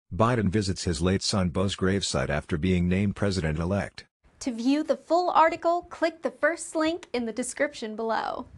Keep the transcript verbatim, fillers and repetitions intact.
Biden visits his late son Beau's gravesite after being named president-elect. To view the full article, click the first link in the description below.